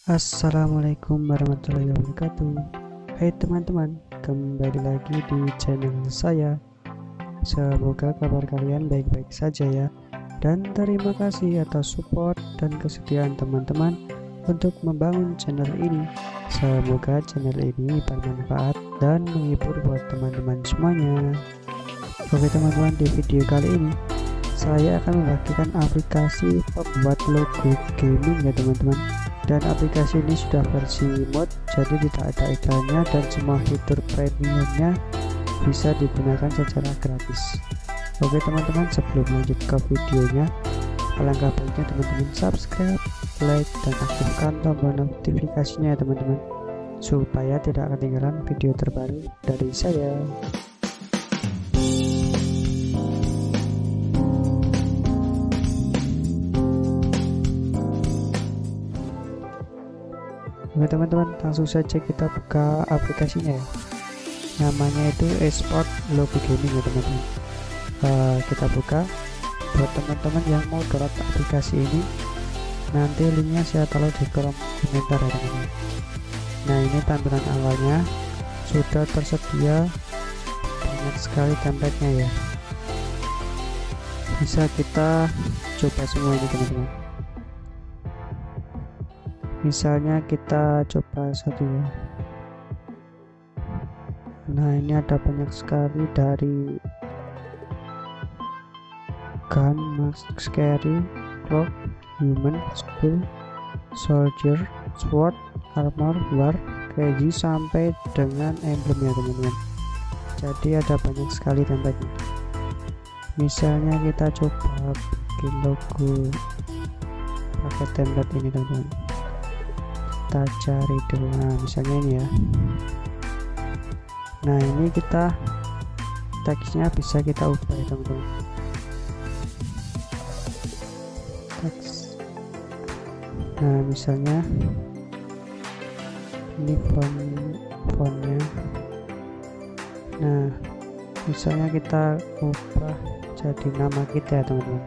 Assalamualaikum warahmatullahi wabarakatuh. Hai teman-teman, kembali lagi di channel saya. Semoga kabar kalian baik-baik saja ya. Dan terima kasih atas support dan kesetiaan teman-teman untuk membangun channel ini. Semoga channel ini bermanfaat dan menghibur buat teman-teman semuanya. Oke teman-teman, di video kali ini saya akan membagikan aplikasi pembuat logo gaming ya teman-teman. Dan aplikasi ini sudah versi mod, jadi tidak ada iklannya dan semua fitur premiumnya bisa digunakan secara gratis. Oke teman-teman, sebelum lanjut ke videonya, alangkah baiknya teman-teman subscribe, like, dan aktifkan tombol notifikasinya ya teman-teman, supaya tidak ketinggalan video terbaru dari saya. Oke teman-teman, langsung saja kita buka aplikasinya ya. Namanya itu Esport Logo Gaming ya teman-teman. Kita buka. Buat teman-teman yang mau download aplikasi ini, nanti linknya saya taruh di kolom komentar ya teman-teman. Nah, ini tampilan awalnya sudah tersedia banyak sekali template-nya ya. Bisa kita coba semua ini teman-teman. Misalnya kita coba satu ya. Nah, ini ada banyak sekali dari gun, mask, scary, clock, human, school, soldier, sword, armor, war, crazy, sampai dengan emblem ya teman-teman. Jadi ada banyak sekali template. Misalnya kita coba bikin logo pakai template ini teman-teman. Kita cari dulu, nah misalnya ini ya. Nah, ini kita teksnya bisa kita ubah ya teman-teman. Teks, nah misalnya ini fontnya. Nah, misalnya kita ubah jadi nama kita ya teman-teman.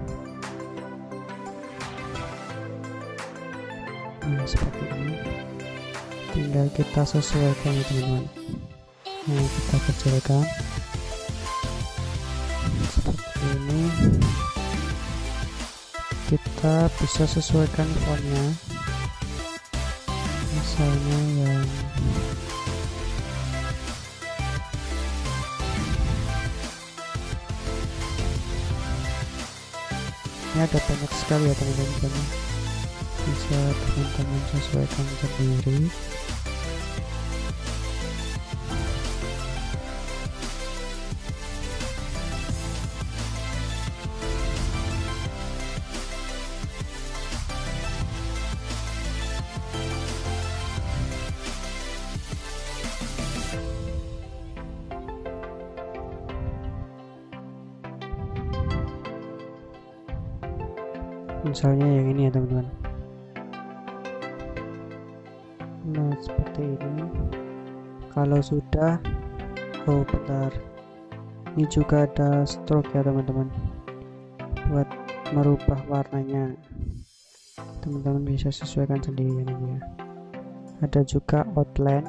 Nah, seperti ini, tinggal kita sesuaikan ya teman-teman. Nah, kita kecilkan seperti ini. Kita bisa sesuaikan fontnya, misalnya yang ini ada banyak sekali ya teman-teman, bisa teman-teman sesuaikan sendiri. Misalnya yang ini ya teman-teman. Nah, seperti ini. Kalau sudah, oh bentar, ini juga ada stroke ya teman-teman, buat merubah warnanya. Teman-teman bisa sesuaikan sendiri ya. Ada juga outline.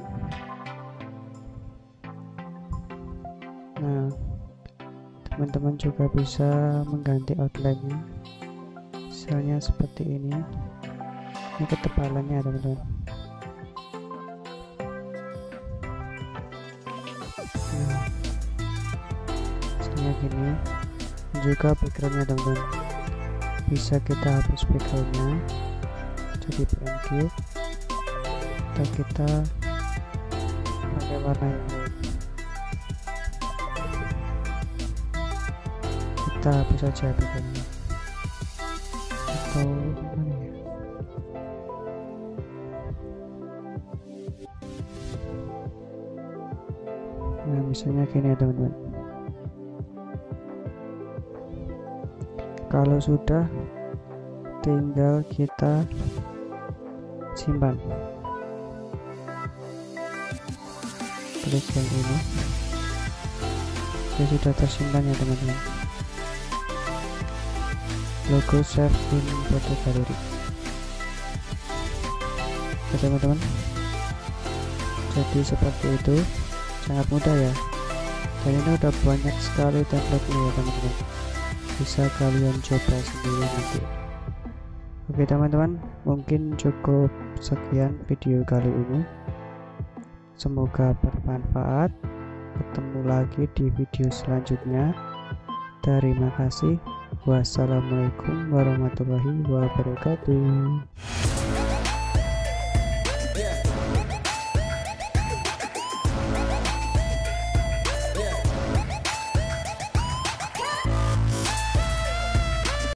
Nah, teman-teman juga bisa mengganti outline-nya, misalnya seperti ini ketebalannya teman-teman. Nah, misalnya gini. Juga backgroundnya teman-teman, bisa kita hapus backgroundnya jadi blank, atau kita pakai warna yang lain. Kita hapus saja backgroundnya, atau mana ya? Nah, misalnya gini ya teman-teman. Kalau sudah, tinggal kita simpan. Klik yang ini, dia sudah tersimpan ya teman-teman. Logo save in photo gallery. Oke teman-teman, jadi seperti itu, sangat mudah ya, dan ini udah banyak sekali template-nya ya teman-teman, bisa kalian coba sendiri nanti. Oke teman-teman, mungkin cukup sekian video kali ini, semoga bermanfaat. Ketemu lagi di video selanjutnya. Terima kasih. Wassalamualaikum warahmatullahi wabarakatuh.